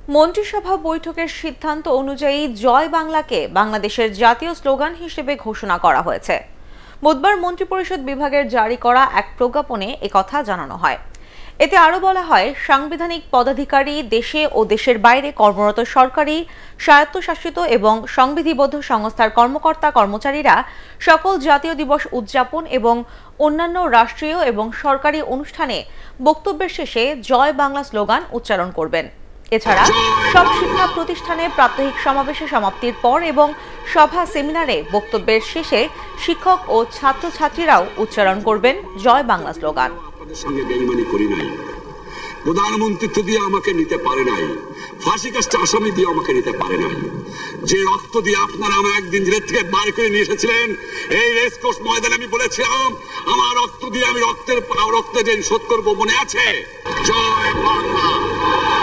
মন্ত্রিসভা বৈঠকের সিদ্ধান্ত অনুযায়ী জয় বাংলাকে বাংলাদেশের জাতীয় স্লোগান হিসেবে ঘোষণা করা হয়েছে। বুধবার মন্ত্রিপরিষদ বিভাগের জারি করা এক প্রজ্ঞাপনে একথা জানানো হয়। এতে আরও বলা হয়, সাংবিধানিক পদাধিকারী, দেশে ও দেশের বাইরে কর্মরত সরকারি, স্বায়ত্তশাসিত এবং সংবিধিবদ্ধ সংস্থার কর্মকর্তা কর্মচারীরা সকল জাতীয় দিবস উদযাপন এবং অন্যান্য রাষ্ট্রীয় এবং সরকারি অনুষ্ঠানে বক্তব্যের শেষে জয় বাংলা স্লোগান উচ্চারণ করবেন। এছাড়া সব শিক্ষা প্রতিষ্ঠানে প্রাত্যহিক সমাবেশে সমাপ্তির পর এবং সভা সেমিনারে বক্তব্যের শেষে শিক্ষক ও ছাত্রছাত্রীরাও উচ্চারণ করবেন জয় বাংলা স্লোগান। প্রধানমন্ত্রী দিয়ে আমাকে নিতে পারে নাই, ফাঁসি কাজটা আসামি দিয়ে আমাকে নিতে পারে নাই। যে রক্ত দিয়ে আপনারা আমার একদিন জেল থেকে বার করে নিয়ে এসেছিলেন, এই রেসকোর্স ময়দানে আমি বলেছিলাম আমার রক্ত দিয়ে আমি রক্তে যে শোধ করবো, মনে আছে? জয় বাংলা।